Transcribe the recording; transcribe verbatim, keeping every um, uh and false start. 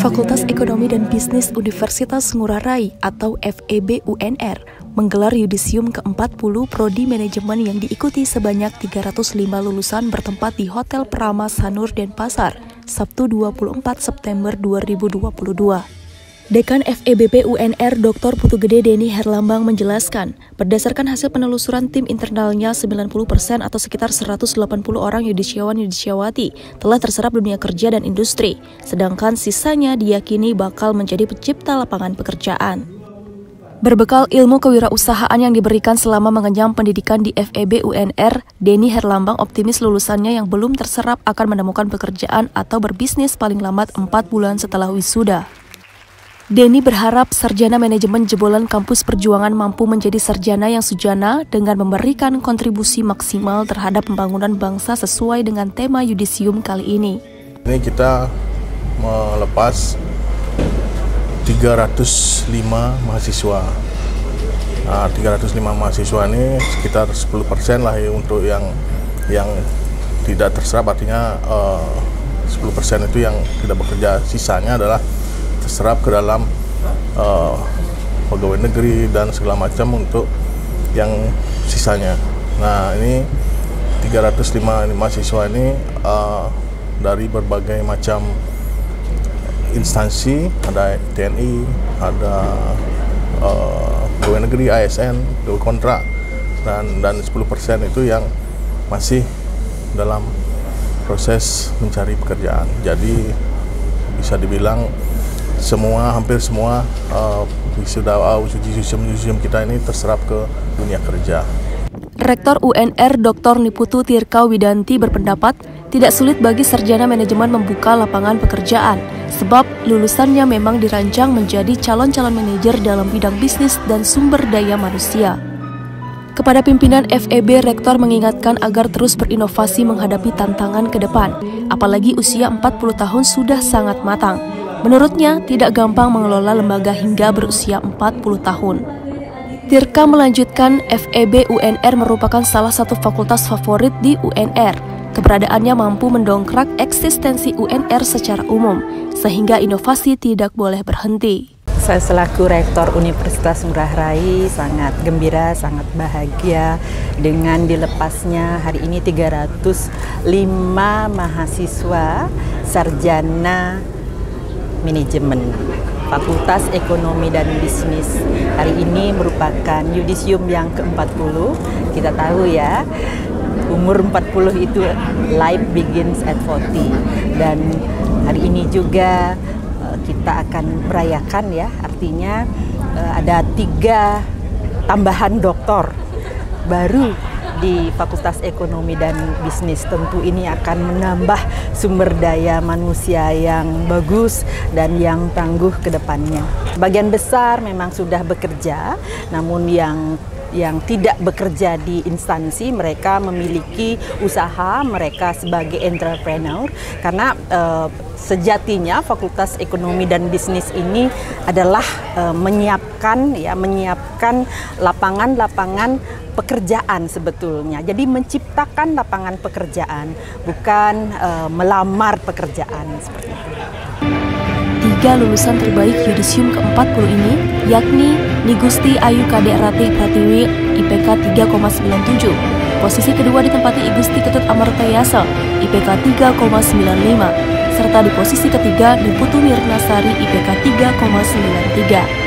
Fakultas Ekonomi dan Bisnis Universitas Ngurah Rai atau F E B U N R menggelar yudisium ke empat puluh Prodi Manajemen yang diikuti sebanyak tiga ratus lima lulusan bertempat di Hotel Prama Sanur Denpasar, Sabtu dua puluh empat September dua ribu dua puluh dua. Dekan F E B P U N R Doktor Putugede Denny Herlambang menjelaskan, berdasarkan hasil penelusuran tim internalnya, sembilan puluh persen atau sekitar seratus delapan puluh orang yudisiawan-yudisiawati telah terserap dunia kerja dan industri, sedangkan sisanya diyakini bakal menjadi pencipta lapangan pekerjaan. Berbekal ilmu kewirausahaan yang diberikan selama mengenyam pendidikan di F E B U N R, Denny Herlambang optimis lulusannya yang belum terserap akan menemukan pekerjaan atau berbisnis paling lambat empat bulan setelah wisuda. Denny berharap sarjana manajemen jebolan kampus perjuangan mampu menjadi sarjana yang sujana dengan memberikan kontribusi maksimal terhadap pembangunan bangsa sesuai dengan tema yudisium kali ini. Ini kita melepas tiga ratus lima mahasiswa. Nah, tiga ratus lima mahasiswa ini sekitar sepuluh persen lah ya untuk yang yang tidak terserap, artinya uh, sepuluh persen itu yang tidak bekerja, sisanya adalah terserap ke dalam uh, pegawai negeri dan segala macam untuk yang sisanya. Nah, ini tiga ratus lima mahasiswa ini uh, dari berbagai macam instansi, ada T N I, ada uh, pegawai negeri, A S N, pegawai kontrak, dan dan sepuluh persen itu yang masih dalam proses mencari pekerjaan. Jadi bisa dibilang semua, hampir semua uh, wisuda wisuda kita ini terserap ke dunia kerja. Rektor U N R Doktor Niputu Tirka Widanti berpendapat tidak sulit bagi sarjana manajemen membuka lapangan pekerjaan, sebab lulusannya memang dirancang menjadi calon-calon manajer dalam bidang bisnis dan sumber daya manusia. Kepada pimpinan F E B, Rektor mengingatkan agar terus berinovasi menghadapi tantangan ke depan, apalagi usia empat puluh tahun sudah sangat matang. Menurutnya, tidak gampang mengelola lembaga hingga berusia empat puluh tahun. Tirka melanjutkan, F E B U N R merupakan salah satu fakultas favorit di U N R. Keberadaannya mampu mendongkrak eksistensi U N R secara umum, sehingga inovasi tidak boleh berhenti. Saya selaku Rektor Universitas Ngurah Rai sangat gembira, sangat bahagia dengan dilepasnya hari ini tiga ratus lima mahasiswa sarjana manajemen Fakultas Ekonomi dan Bisnis. Hari ini merupakan yudisium yang ke empat puluh. Kita tahu ya, umur empat puluh itu life begins at forty. Dan hari ini juga uh, kita akan merayakan ya, artinya uh, ada tiga tambahan doktor baru di Fakultas Ekonomi dan Bisnis. Tentu ini akan menambah sumber daya manusia yang bagus dan yang tangguh ke depannya. Bagian besar memang sudah bekerja, namun yang yang tidak bekerja di instansi, mereka memiliki usaha, mereka sebagai entrepreneur, karena eh, sejatinya Fakultas Ekonomi dan Bisnis ini adalah eh, menyiapkan ya menyiapkan lapangan-lapangan pekerjaan sebetulnya. Jadi menciptakan lapangan pekerjaan, bukan uh, melamar pekerjaan seperti itu. Tiga lulusan terbaik yudisium ke empat puluh ini yakni Nigusti Ayu Kadek Ratih Pratiwi I P K tiga koma sembilan tujuh. Posisi kedua ditempati Igusti Ketut Amartayasa I P K tiga koma sembilan lima serta di posisi ketiga Niputu Mirnasari I P K tiga koma sembilan tiga.